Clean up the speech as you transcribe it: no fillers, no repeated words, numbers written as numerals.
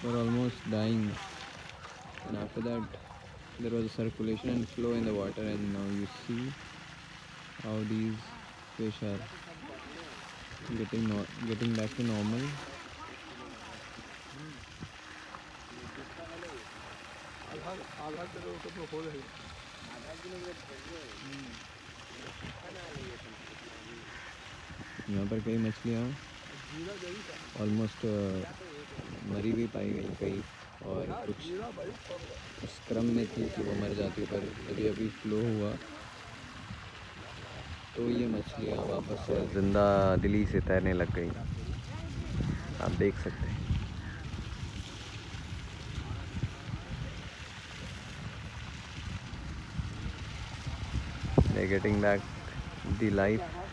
were almost dying, and after that there was a circulation and flow in the water, and now you see how these fish are getting back to normal. यहाँ पर कई मछलियाँ almost मरी भी पाई गई कई, और कुछ उस क्रम में थी कि वो मर जाती, पर अभी अभी फ्लो हुआ तो ये मछलियाँ वापस से ज़िंदा दिली से तैरने लग गई। आप देख सकते हैं। They're getting back the life